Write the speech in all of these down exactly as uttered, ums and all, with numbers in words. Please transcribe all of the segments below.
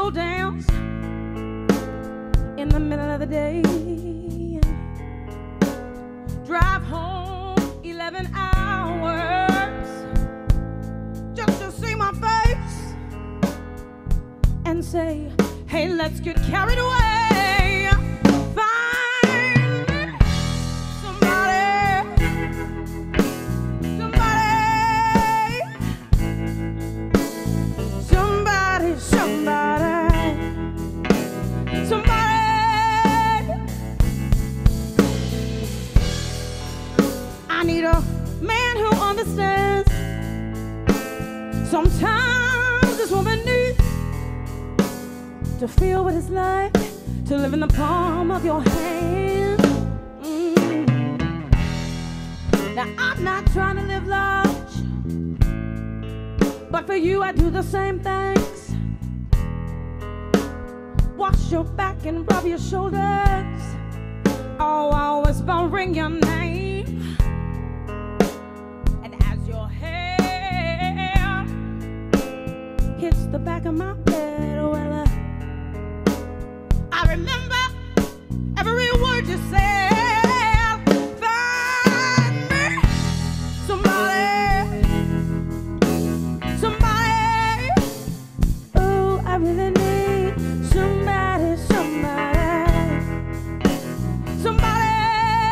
slow dance in the middle of the day. Drive home eleven hours just to see my face and say, hey, let's get carried away. Find me somebody, somebody, somebody, somebody, somebody. I need a man who understands. Sometimes this woman needs to feel what it's like to live in the palm of your hand. Mm. Now I'm not trying to live large, but for you I do the same things. Wash your back and rub your shoulders. Oh, I'll whisper, ring your name. And as your hair hits the back of my bed, well, uh, I remember every word you said. Find me somebody, somebody. Oh, I really need somebody, somebody, somebody.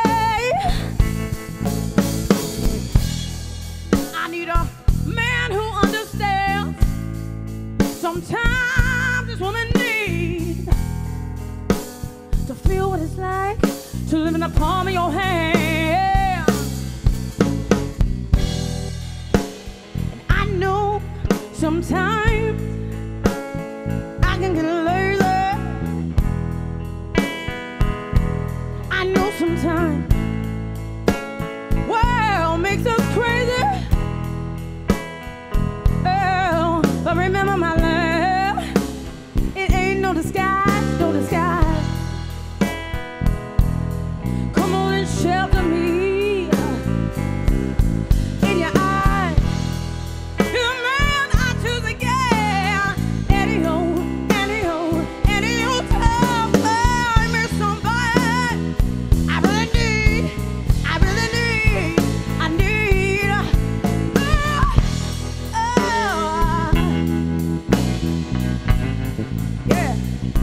I need a man who understands. Sometimes this woman needs to feel what it's like to live in the palm of your hand. And I know sometimes I can get lazy. I know sometimes world makes us crazy. Oh, but remember my love, it ain't no disguise, no disguise. Shelter me in your eyes. You're the man I choose again. Any old, any old, any old time. Find me somebody. I really need, I really need, I need. Oh, oh, yeah.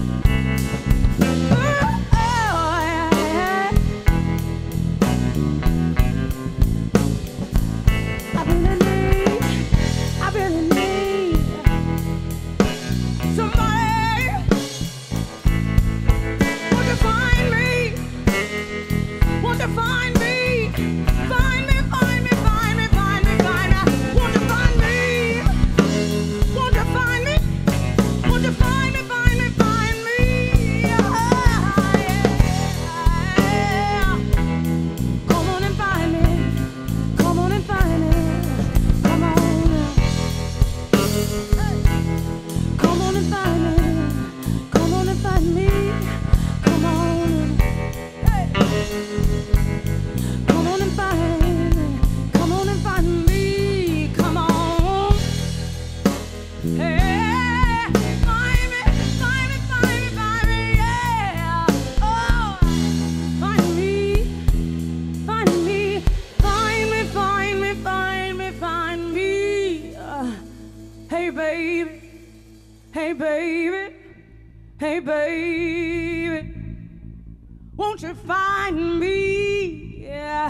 Hey baby, hey baby, hey baby, won't you find me? Yeah.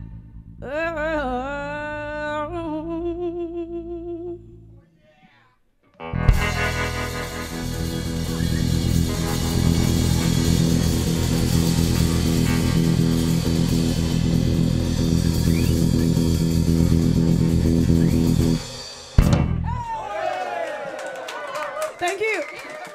Oh. Thank you.